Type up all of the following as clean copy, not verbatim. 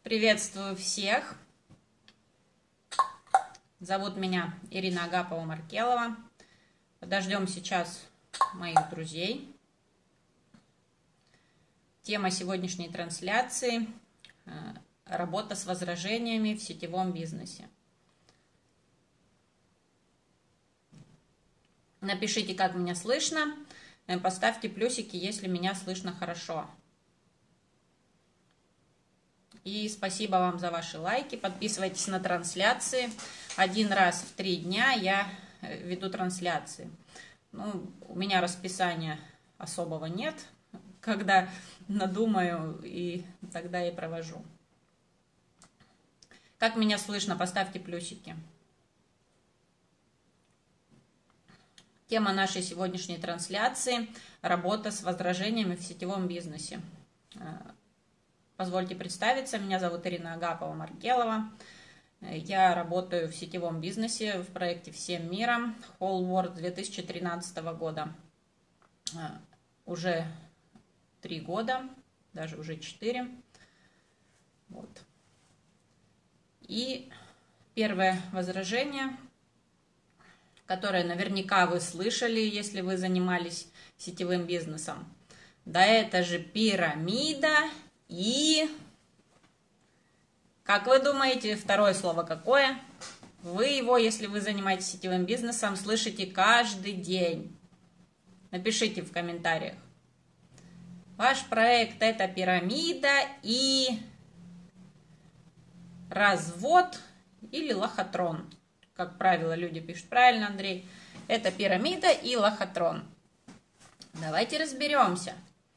Приветствую всех. Зовут меня Ирина Агапова-Маркелова. Подождем сейчас моих друзей. Тема сегодняшней трансляции – работа с возражениями в сетевом бизнесе. Напишите, как меня слышно. Поставьте плюсики, если меня слышно хорошо. И спасибо вам за ваши лайки. Подписывайтесь на трансляции. Один раз в 3 дня я веду трансляции. У меня расписания особого нет. Когда надумаю, и тогда и провожу. Как меня слышно? Поставьте плюсики. Тема нашей сегодняшней трансляции – работа с возражениями в сетевом бизнесе. Позвольте представиться, меня зовут Ирина Агапова-Маркелова. Я работаю в сетевом бизнесе в проекте «Всем миром» Whole World 2013 года. Уже 3 года, даже уже 4. Вот. И первое возражение, которое наверняка вы слышали, если вы занимались сетевым бизнесом. Да это же пирамида. И, как вы думаете, второе слово какое? Вы его, если вы занимаетесь сетевым бизнесом, слышите каждый день. Напишите в комментариях. Ваш проект – это пирамида и развод или лохотрон. Как правило, люди пишут правильно, Андрей. Это пирамида и лохотрон. Давайте разберемся.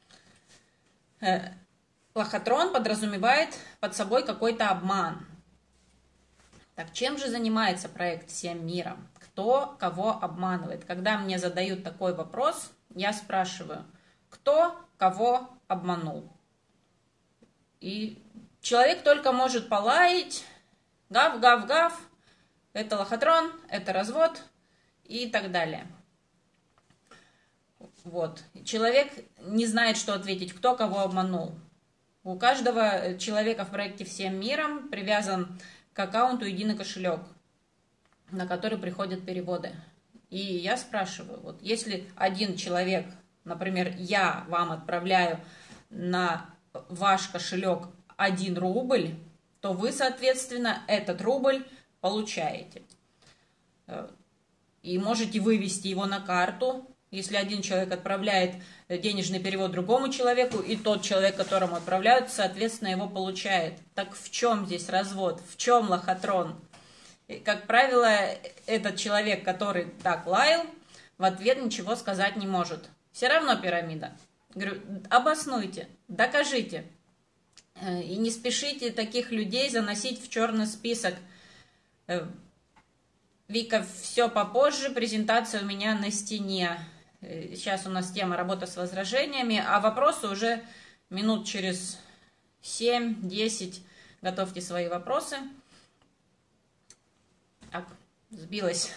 Лохотрон подразумевает под собой какой-то обман. Так чем же занимается проект «Всем миром»? Кто кого обманывает? Когда мне задают такой вопрос, я спрашиваю, кто кого обманул? И человек только может полаять, гав-гав-гав, это лохотрон, это развод и так далее. Вот. Человек не знает, что ответить, кто кого обманул. У каждого человека в проекте «Всем миром» привязан к аккаунту единый кошелек, на который приходят переводы. И я спрашиваю, вот если один человек, например, я вам отправляю на ваш кошелек 1 рубль, то вы, соответственно, этот рубль получаете. И можете вывести его на карту. Если один человек отправляет денежный перевод другому человеку, и тот человек, которому отправляют, соответственно, его получает. Так в чем здесь развод? В чем лохотрон? И, как правило, этот человек, который так лаял, в ответ ничего сказать не может. Все равно пирамида. Говорю, обоснуйте, докажите. И не спешите таких людей заносить в черный список. Вика, все попозже, презентация у меня на стене. Сейчас у нас тема работа с возражениями, а вопросы уже минут через 7-10. Готовьте свои вопросы. Так, сбилась.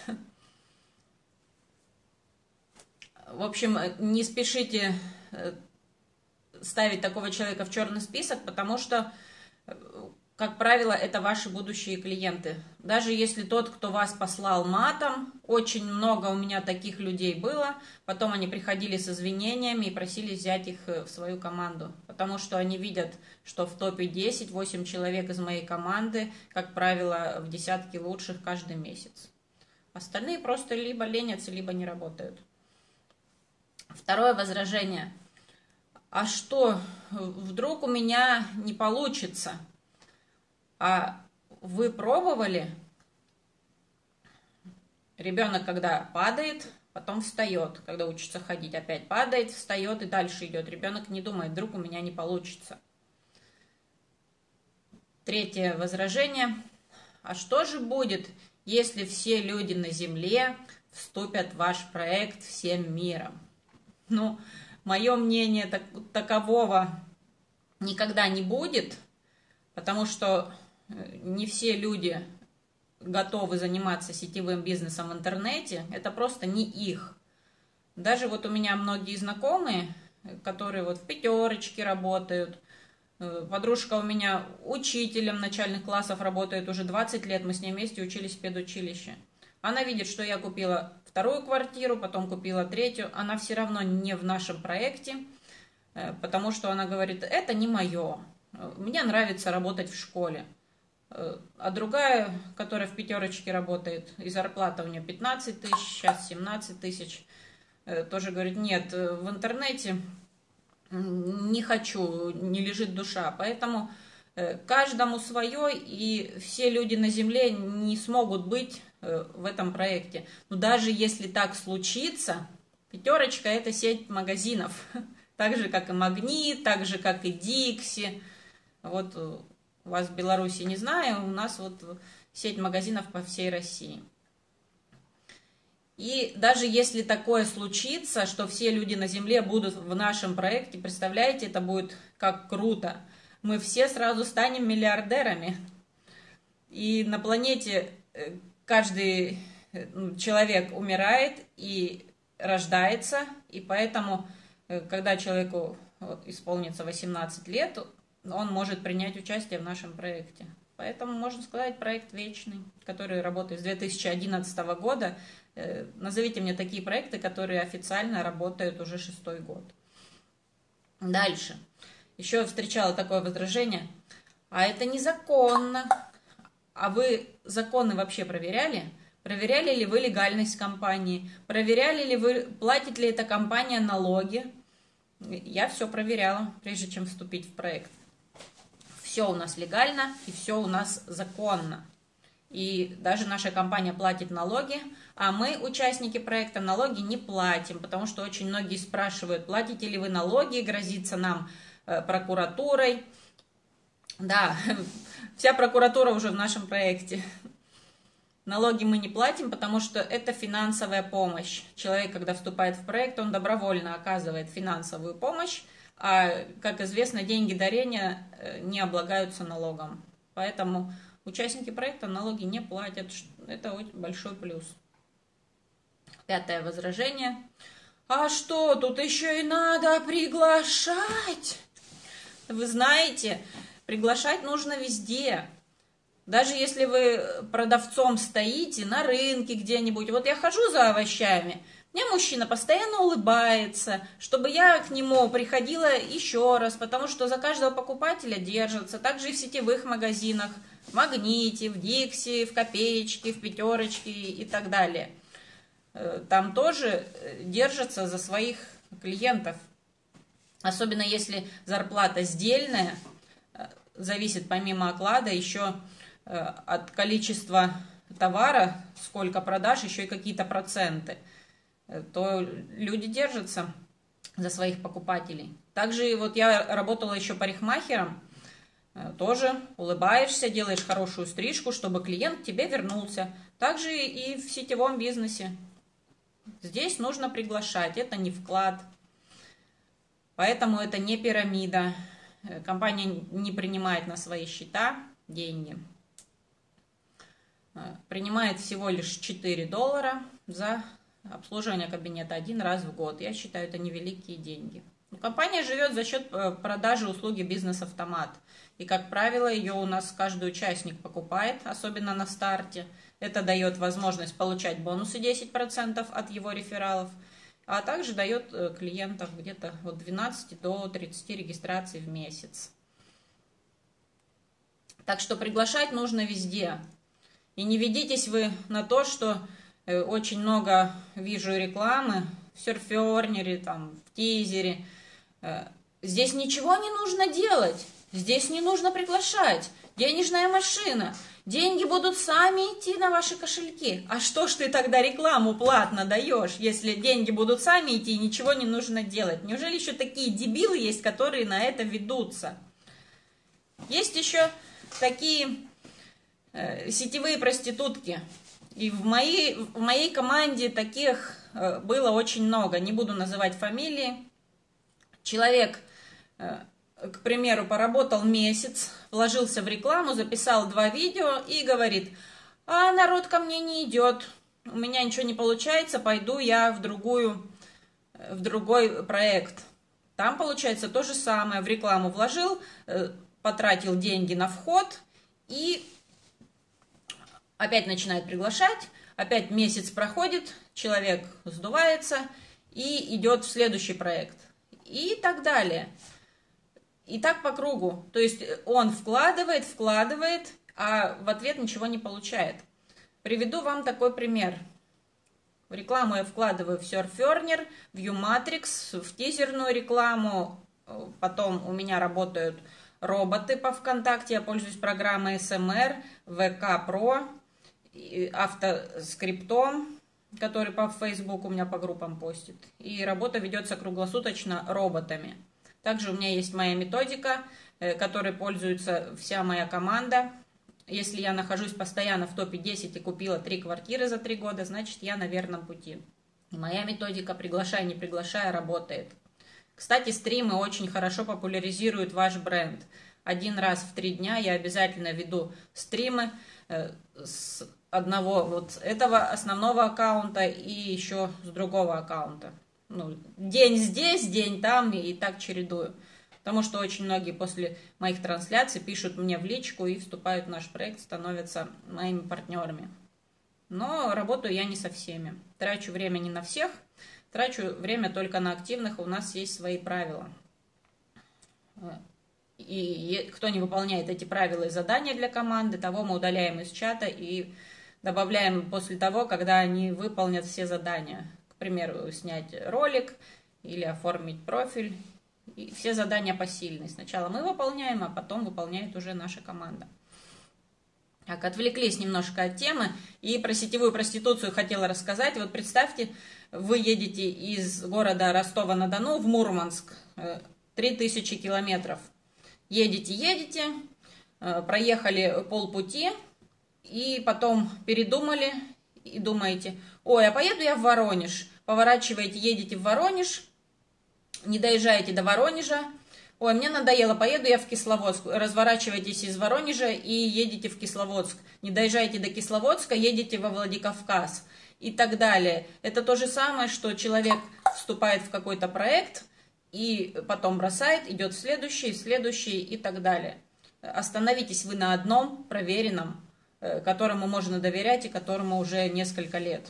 В общем, не спешите ставить такого человека в черный список, потому что, как правило, это ваши будущие клиенты. Даже если тот, кто вас послал матом, очень много у меня таких людей было, потом они приходили с извинениями и просили взять их в свою команду, потому что они видят, что в топе 10 8 человек из моей команды, как правило, в десятке лучших каждый месяц. Остальные просто либо ленятся, либо не работают. Второе возражение. А что, вдруг у меня не получится? А вы пробовали? Ребенок, когда падает, потом встает. Когда учится ходить, опять падает, встает и дальше идет. Ребенок не думает, вдруг у меня не получится. Третье возражение. А что же будет, если все люди на Земле вступят в ваш проект «Всем миром»? Мое мнение такового никогда не будет, потому что не все люди готовы заниматься сетевым бизнесом в интернете, это просто не их. Даже вот у меня многие знакомые, которые вот в пятерочке работают, Подружка у меня учителем начальных классов работает уже 20 лет, мы с ней вместе учились в педучилище. Она видит, что я купила вторую квартиру, потом купила третью, она все равно не в нашем проекте, потому что она говорит, это не мое, мне нравится работать в школе. А другая, которая в пятерочке работает, и зарплата у нее 15 тысяч, сейчас 17 тысяч, тоже говорит, нет, в интернете не хочу, не лежит душа. Поэтому каждому свое, и все люди на земле не смогут быть в этом проекте. Но даже если так случится, пятерочка — это сеть магазинов, так же, как и Магнит, так же, как и Дикси. Вот у вас в Беларуси не знаю, у нас вот сеть магазинов по всей России. И даже если такое случится, что все люди на земле будут в нашем проекте, представляете, это будет как круто. Мы все сразу станем миллиардерами. И на планете каждый человек умирает и рождается, и поэтому, когда человеку исполнится 18 лет, он может принять участие в нашем проекте. Поэтому, можно сказать, проект вечный, который работает с 2011 года. Назовите мне такие проекты, которые официально работают уже 6-й год. Дальше. Еще встречала такое возражение. А это незаконно. А вы законы вообще проверяли? Проверяли ли вы легальность компании? Проверяли ли вы, платит ли эта компания налоги? Я все проверяла, прежде чем вступить в проект. Все у нас легально и все у нас законно. И даже наша компания платит налоги, а мы, участники проекта, налоги не платим, потому что очень многие спрашивают, платите ли вы налоги, грозится нам прокуратурой. Да, вся прокуратура уже в нашем проекте. Налоги мы не платим, потому что это финансовая помощь. Человек, когда вступает в проект, он добровольно оказывает финансовую помощь, а, как известно, деньги дарения не облагаются налогом. Поэтому участники проекта налоги не платят. Это очень большой плюс. 5-е возражение. А что, тут еще и надо приглашать? Вы знаете, приглашать нужно везде. Даже если вы продавцом стоите на рынке где-нибудь. Вот я хожу за овощами, мне мужчина постоянно улыбается, чтобы я к нему приходила еще раз, потому что за каждого покупателя держатся. Также и в сетевых магазинах, в Магните, в Дикси, в Копеечке, в Пятерочке и так далее. Там тоже держатся за своих клиентов. Особенно если зарплата сдельная, зависит помимо оклада еще от количества товара, сколько продаж, еще и какие-то проценты, то люди держатся за своих покупателей. Также вот я работала еще парикмахером, тоже улыбаешься, делаешь хорошую стрижку, чтобы клиент к тебе вернулся. Также и в сетевом бизнесе. Здесь нужно приглашать, это не вклад. Поэтому это не пирамида. Компания не принимает на свои счета деньги. Принимает всего лишь $4 за обслуживание кабинета 1 раз в год. Я считаю, это невеликие деньги. Но компания живет за счет продажи услуги бизнес-автомат. И, как правило, ее у нас каждый участник покупает, особенно на старте. Это дает возможность получать бонусы 10% от его рефералов, а также дает клиентов где-то от 12 до 30 регистраций в месяц. Так что приглашать нужно везде. И не ведитесь вы на то, что очень много вижу рекламы в Surferner, там, в Тизере. Здесь ничего не нужно делать, здесь не нужно приглашать. Денежная машина. Деньги будут сами идти на ваши кошельки. А что ж ты тогда рекламу платно даешь, если деньги будут сами идти и ничего не нужно делать? Неужели еще такие дебилы есть, которые на это ведутся? Есть еще такие сетевые проститутки. И в моей команде таких было очень много. Не буду называть фамилии. Человек, к примеру, поработал месяц, вложился в рекламу, записал 2 видео и говорит: а народ ко мне не идет, у меня ничего не получается, пойду я в другой проект. Там получается то же самое, в рекламу вложил, потратил деньги на вход и опять начинает приглашать, опять месяц проходит, человек сдувается и идет в следующий проект и так далее. И так по кругу. То есть он вкладывает, а в ответ ничего не получает. Приведу вам такой пример. В рекламу я вкладываю в Surferner, в Umatrix, в тизерную рекламу. Потом у меня работают роботы по ВКонтакте. Я пользуюсь программой SMR, VK Pro, автоскриптом, который по Facebook у меня по группам постит. И работа ведется круглосуточно роботами. Также у меня есть моя методика, которой пользуется вся моя команда. Если я нахожусь постоянно в топе 10 и купила 3 квартиры за 3 года, значит я на верном пути. Моя методика «приглашай, не приглашай» работает. Кстати, стримы очень хорошо популяризируют ваш бренд. 1 раз в 3 дня я обязательно веду стримы с одного вот этого основного аккаунта и еще с другого аккаунта. Ну, день здесь, день там, и так чередую. Потому что очень многие после моих трансляций пишут мне в личку и вступают в наш проект, становятся моими партнерами. Но работаю я не со всеми. Трачу время не на всех, трачу время только на активных, у нас есть свои правила. И кто не выполняет эти правила и задания для команды, того мы удаляем из чата и добавляем после того, когда они выполнят все задания. К примеру, снять ролик или оформить профиль. И все задания посильные. Сначала мы выполняем, а потом выполняет уже наша команда. Так, отвлеклись немножко от темы. И про сетевую проституцию хотела рассказать. Вот представьте, вы едете из города Ростова-на-Дону в Мурманск. 3000 километров. Едете, проехали полпути. И потом передумали и думаете: ой, а поеду я в Воронеж. Поворачиваете, едете в Воронеж. Не доезжаете до Воронежа. Ой, мне надоело, поеду я в Кисловодск. Разворачиваетесь из Воронежа и едете в Кисловодск. Не доезжаете до Кисловодска, едете во Владикавказ и так далее. Это то же самое, что человек вступает в какой-то проект и потом бросает, идет в следующий и так далее. Остановитесь вы на одном проверенном, которому можно доверять и которому уже несколько лет.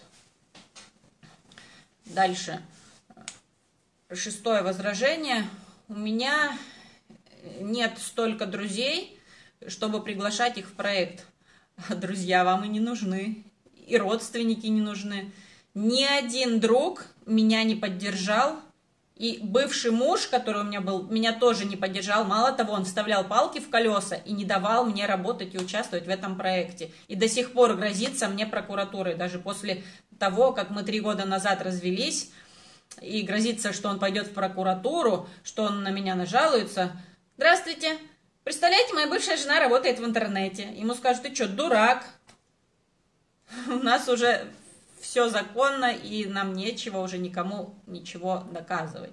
Дальше. 6-е возражение. У меня нет столько друзей, чтобы приглашать их в проект. Друзья вам и не нужны, и родственники не нужны. Ни один друг меня не поддержал, и бывший муж, который у меня был, меня тоже не поддержал. Мало того, он вставлял палки в колеса и не давал мне работать и участвовать в этом проекте. И до сих пор грозится мне прокуратурой, даже после того, как мы 3 года назад развелись. И грозится, что он пойдет в прокуратуру, что он на меня нажалуется. Здравствуйте. Представляете, моя бывшая жена работает в интернете. Ему скажут: ты что, дурак? У нас уже все законно, и нам нечего уже никому ничего доказывать.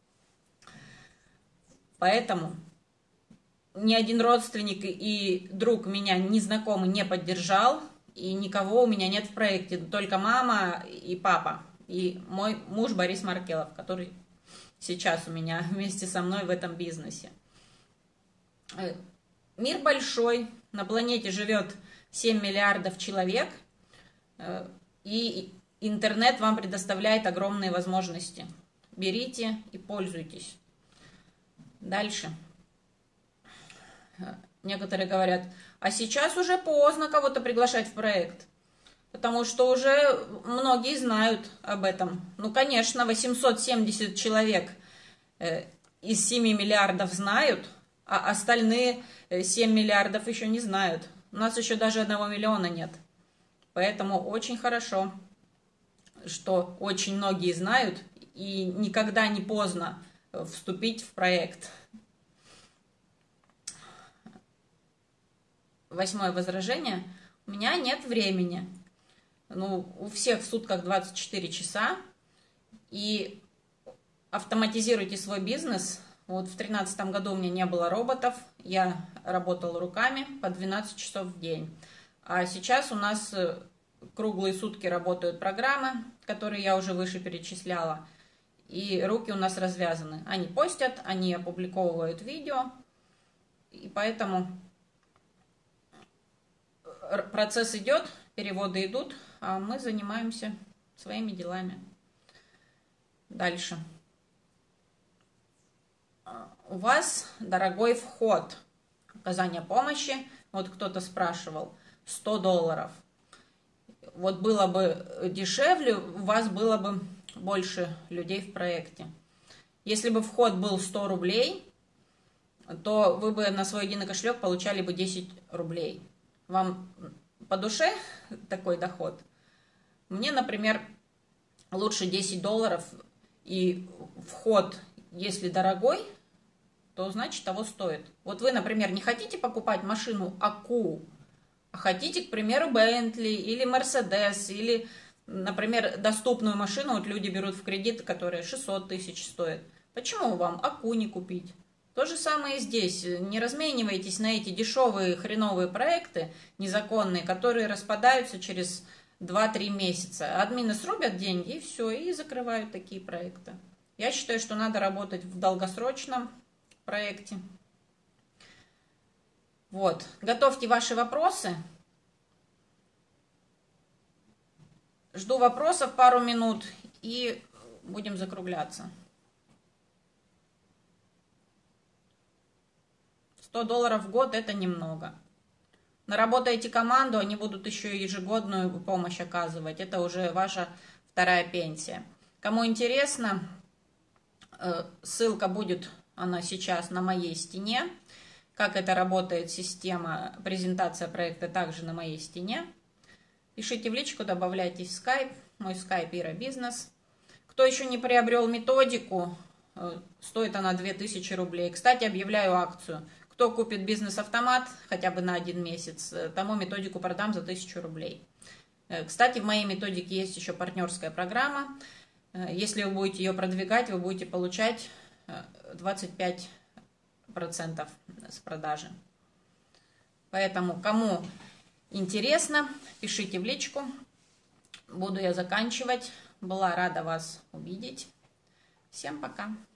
Поэтому ни один родственник и друг меня незнакомый не поддержал, и никого у меня нет в проекте, только мама и папа. И мой муж Борис Маркелов, который сейчас у меня вместе со мной в этом бизнесе. Мир большой, на планете живет 7 миллиардов человек, и интернет вам предоставляет огромные возможности. Берите и пользуйтесь. Дальше. Некоторые говорят: а сейчас уже поздно кого-то приглашать в проект. Потому что уже многие знают об этом. Ну, конечно, 870 человек из 7 миллиардов знают, а остальные 7 миллиардов еще не знают. У нас еще даже 1 миллиона нет. Поэтому очень хорошо, что очень многие знают, и никогда не поздно вступить в проект. 8-е возражение. У меня нет времени. Ну, у всех в сутках 24 часа, и автоматизируйте свой бизнес. Вот в 2013 году у меня не было роботов, я работала руками по 12 часов в день. А сейчас у нас круглые сутки работают программы, которые я уже выше перечисляла, и руки у нас развязаны. Они постят, они опубликовывают видео, И поэтому процесс идет, переводы идут, а мы занимаемся своими делами. Дальше. У вас дорогой вход. Оказание помощи. Вот кто-то спрашивал. $100. Вот было бы дешевле, у вас было бы больше людей в проекте. Если бы вход был 100 рублей, то вы бы на свой единый кошелек получали бы 10 рублей. Вам по душе такой доход? Мне, например, лучше $10, и вход, если дорогой, то значит того стоит. Вот вы, например, не хотите покупать машину АКУ, а хотите, к примеру, Бентли или Мерседес, или, например, доступную машину, вот люди берут в кредит, которая 600 тысяч стоит. Почему вам АКУ не купить? То же самое и здесь. Не разменивайтесь на эти дешевые хреновые проекты, незаконные, которые распадаются через 2-3 месяца. Админы срубят деньги и все, и закрывают такие проекты. Я считаю, что надо работать в долгосрочном проекте. Вот. Готовьте ваши вопросы. Жду вопросов пару минут и будем закругляться. $100 в год – это немного. Наработаете команду, они будут еще ежегодную помощь оказывать. Это уже ваша вторая пенсия. Кому интересно, ссылка будет, она сейчас на моей стене. Как это работает система, презентация проекта также на моей стене. Пишите в личку, добавляйтесь в Skype. Мой Skype Ира Бизнес. Кто еще не приобрел методику, стоит она 2000 рублей. Кстати, объявляю акцию. Кто купит бизнес-автомат хотя бы на 1 месяц, тому методику продам за 1000 рублей. Кстати, в моей методике есть еще партнерская программа. Если вы будете ее продвигать, вы будете получать 25% с продажи. Поэтому, кому интересно, пишите в личку. Буду я заканчивать. Была рада вас увидеть. Всем пока.